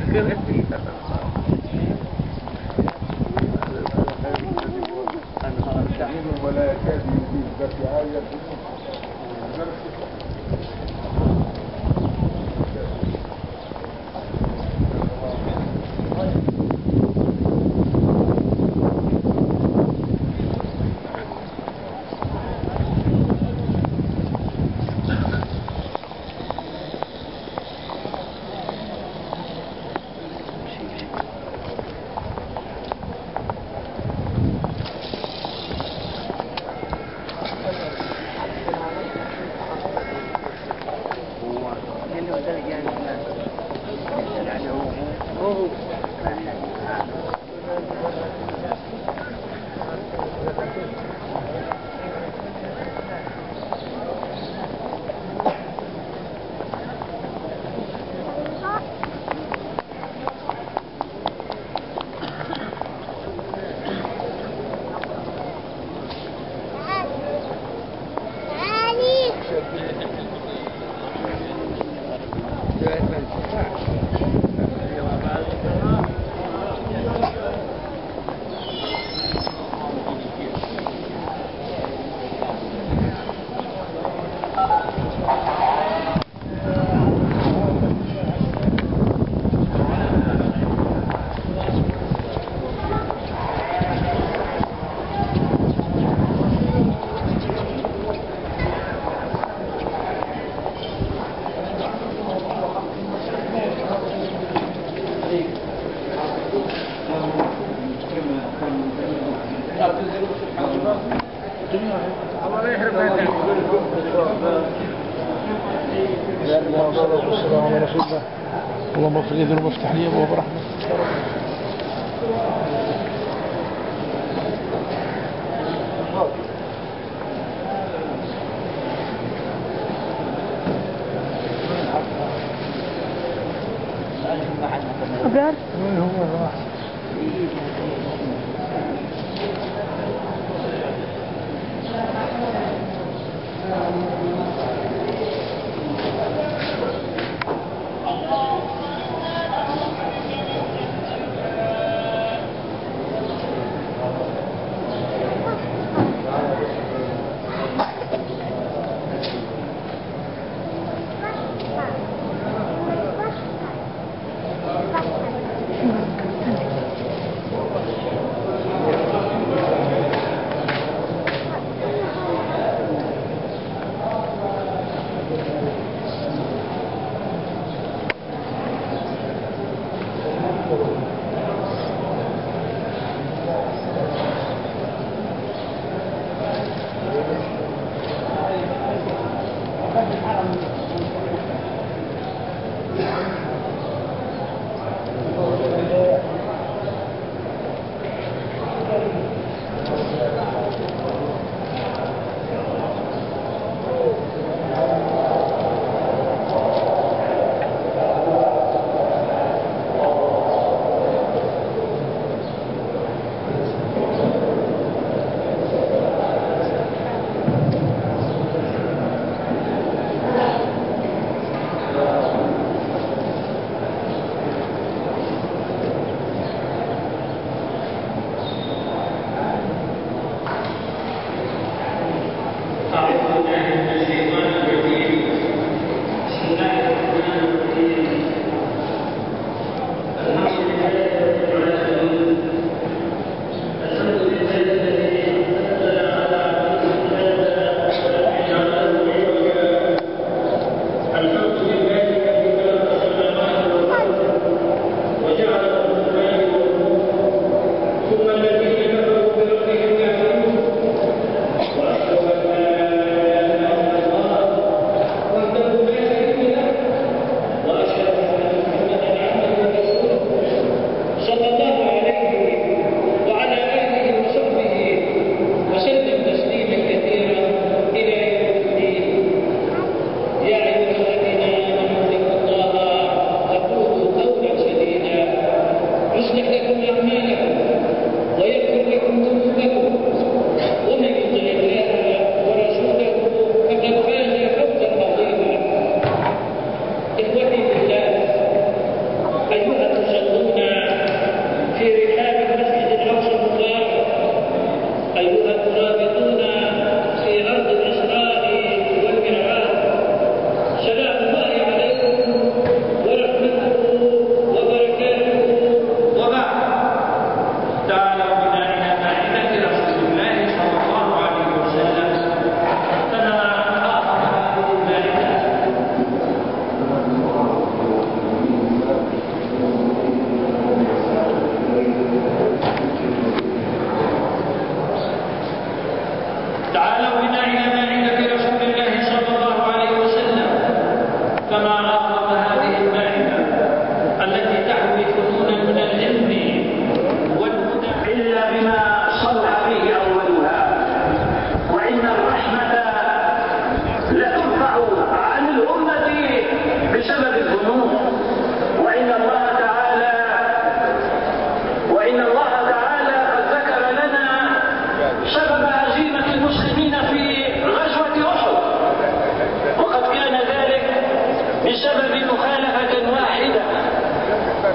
ولا يكاد يجيب ذات عالية. والسلام على رسول الله. اللهم اغفر لي ذنوبي وافتح لي ابواب رحمتك. أبرار؟ هو راح.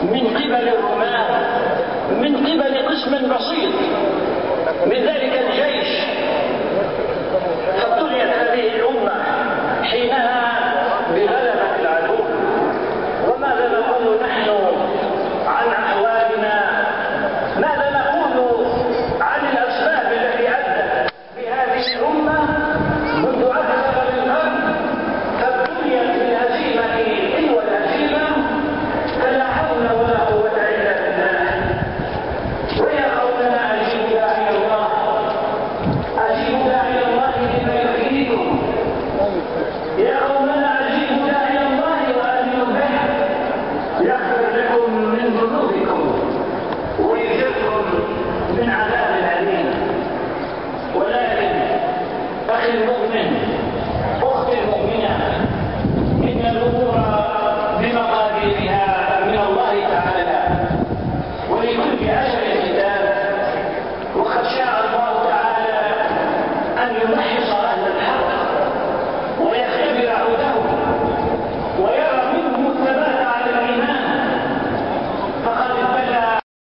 من قبل الرومان، من قبل قسم بسيط من ذلك الجيش. فابتليت هذه الأمة حينها بغلبة العدو. وماذا نقول نحن عن أحوالنا؟ ماذا نقول عن الأسباب التي أدت بهذه الأمة منذ أكثر من قرن فابتليت بالهزيمة تلو الهزيمة؟ فلا حول ولا قوة إلا بالله. ويا قومنا أجيبوا داعي الله، أجيبوا داعي الله لما يحييكم. يا قومنا أجيبوا داعي الله وآمنوا به يغفر لكم من ذنوبكم ويجركم من عذاب أليم. ولكن أخي المؤمن، أختي المؤمنة، إن الأمور بمقاديرها من الله تعالى، ولكل أجل كتاب. وقد شاء الله تعالى أن يمحص